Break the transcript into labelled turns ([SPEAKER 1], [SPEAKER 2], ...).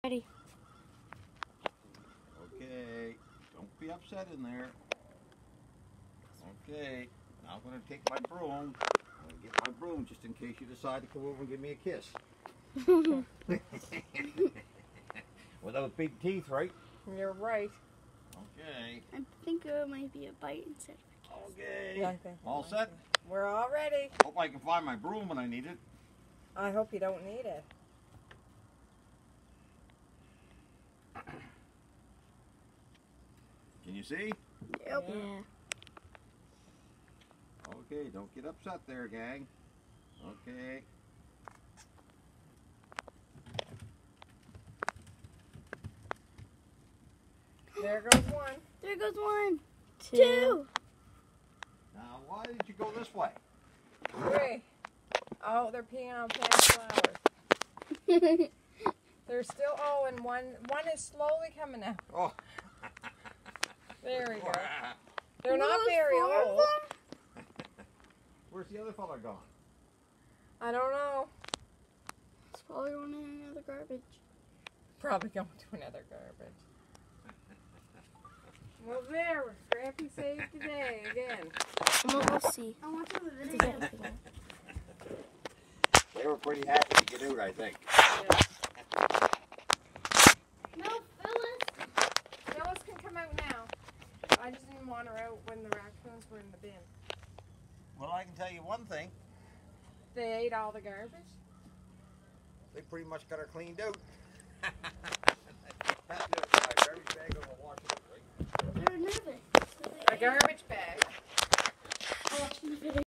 [SPEAKER 1] Ready.
[SPEAKER 2] Okay, don't be upset in there. Okay, now I'm going to take my broom. I'm going to get my broom just in case you decide to come over and give me a kiss. Without big teeth, right?
[SPEAKER 3] You're right.
[SPEAKER 2] Okay.
[SPEAKER 1] I think it might be a bite instead of a kiss.
[SPEAKER 2] Okay.
[SPEAKER 3] Yeah, I think
[SPEAKER 2] All set?
[SPEAKER 3] We're all ready.
[SPEAKER 2] Hope I can find my broom when I need it.
[SPEAKER 3] I hope you don't need it.
[SPEAKER 2] Can you see?
[SPEAKER 1] Yep.
[SPEAKER 3] Yeah.
[SPEAKER 1] Yeah.
[SPEAKER 2] Okay, don't get upset there, gang. Okay.
[SPEAKER 3] There goes one.
[SPEAKER 1] There goes one. Two.
[SPEAKER 2] Now, why did you go this way?
[SPEAKER 3] Three. Oh, they're peeing on plants flowers. They're still, oh, and one is slowly coming out.
[SPEAKER 2] Oh.
[SPEAKER 3] There we go. They're not very old.
[SPEAKER 2] Where's the other fella gone?
[SPEAKER 3] I don't know.
[SPEAKER 1] It's probably going in another garbage.
[SPEAKER 3] Probably going to another garbage. Well, there, Scrappy saved the day again.
[SPEAKER 1] I'm gonna go see. I want to video.
[SPEAKER 2] They were pretty happy to get out, I think.
[SPEAKER 3] Yeah.
[SPEAKER 1] No, Phyllis.
[SPEAKER 3] Phyllis can come out now. I just didn't want her out when the raccoons were in the bin.
[SPEAKER 2] Well, I can tell you one thing.
[SPEAKER 3] They ate all the garbage?
[SPEAKER 2] They pretty much got her cleaned out. That's it. My garbage bag over wash it up, right?
[SPEAKER 1] They're nervous.
[SPEAKER 3] A garbage bag.
[SPEAKER 1] I'm watching the video.